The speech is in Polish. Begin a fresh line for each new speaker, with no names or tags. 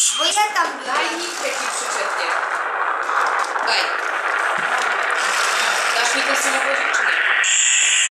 Bo ja tam
Daj
byłem.
mi taki przyczepnie. Daj. Dasz mi ten samochodzik czy nie?